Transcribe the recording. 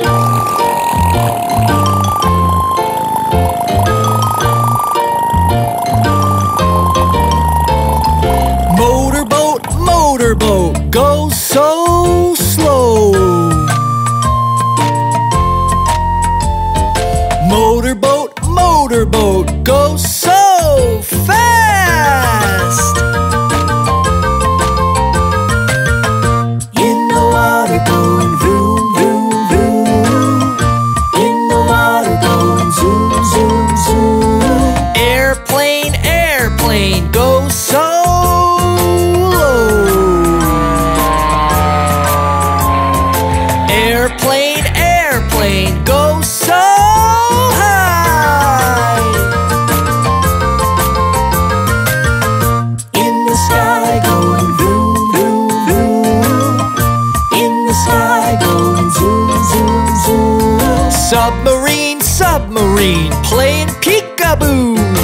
Motorboat, motorboat, go so slow. Motorboat, motorboat, go so fast. In the water going vroom, vroom, vroom. In the water going zoom, zoom, zoom. Airplane, airplane, go so low. Airplane, airplane, go so high. In the sky going vroom, vroom, vroom. In the sky going zoom, zoom, zoom. Submarine, submarine, playing peekaboo.